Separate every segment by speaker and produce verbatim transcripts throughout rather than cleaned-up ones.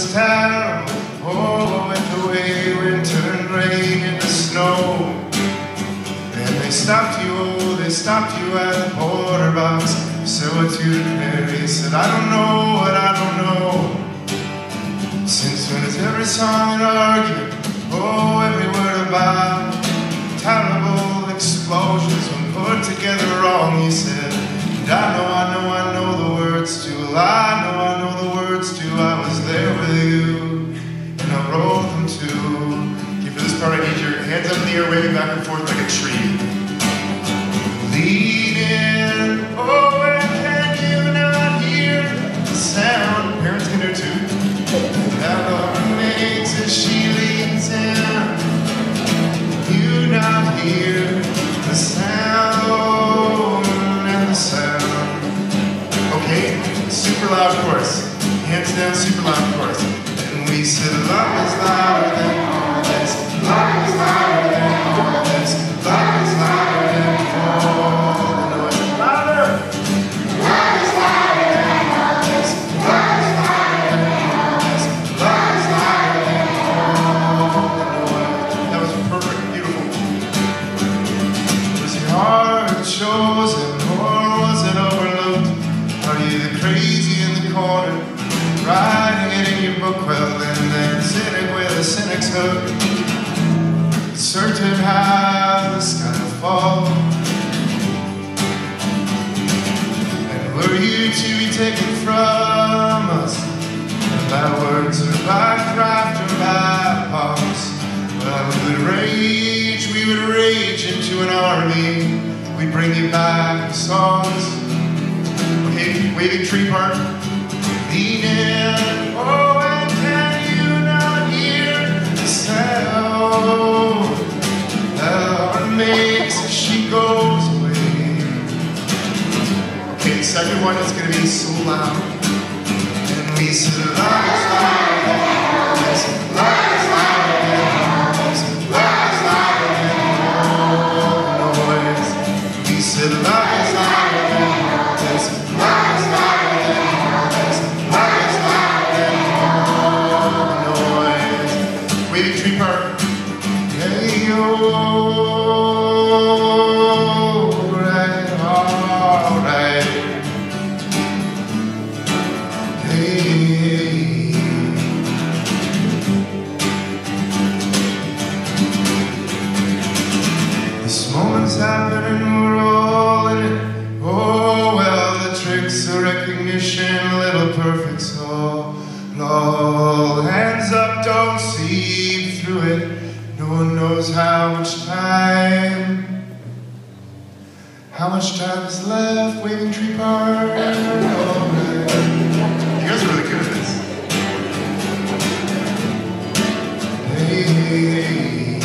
Speaker 1: was terrible. Oh, with the way wind turned rain into snow. And they stopped you, oh, they stopped you at the border box. So to the canary said, I don't know what I don't know. Since when is every song an argument? Oh, every word about terrible explosions when put together wrong, he said. And I know, I know, I know the words to. Well, I know, I know the words to. I was there with you, and I wrote them too. Okay, for this part, I need your hands up in the air, waving back and forth like a tree. Lean in, oh, and can you not hear the sound? Parents can do too. That Laura makes as she leans in. You not hear the sound and the sound. Okay, super loud chorus. Hands down, super loud chorus. And we said love is louder than all this. Love is louder than all this. Love is louder than all the noise. Louder! Love is louder than all this. Love is louder than all this. Love is louder than all the noise. That was perfect, beautiful. Was your heart chosen or was it overlooked? Are you the crazy in the corner, writing it in your book? Well then, then cynic with a cynic's hook, certain how the sky will fall. And were you to be taken from us, by words or by craft or by pause, well, we would rage, we would rage into an army. We'd bring you back with songs. Okay, waving tree part. Lean in, oh, and can you not hear the sound that Laura makes as she goes away? Okay, the second one is going to be so loud. And we said, love is louder than all this. Love is louder than all this. Love is louder than all the noise. We said, love is louder than all this. Love is louder than all this. Love is louder than all the noise. Waving tree part. Hey, alright, alright. Hey. This moment's happening, we're all in it. Oh, well, the tricks of recognition, little perfect soul. All hands up, don't see through it. No one knows how much time, how much time is left. Waving tree part. Oh, you guys are really good at this. Hey.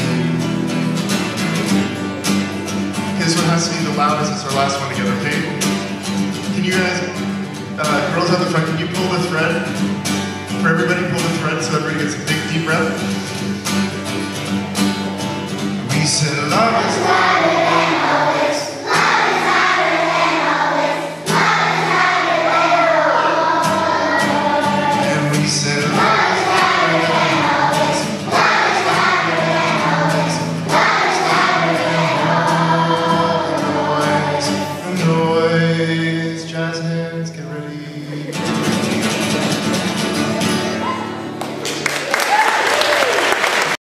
Speaker 1: This one has to be the loudest. It's our last one together, okay? Can you guys, uh, girls on the front, can you pull the thread? For everybody, pull the thread so everybody gets a big deep breath. We said love is louder than all this. Love is louder than all this. Love is louder than all. And we said love is louder than all this. Love is louder than all this. Love is louder than all the noise. The noise. Jazz hands, get ready.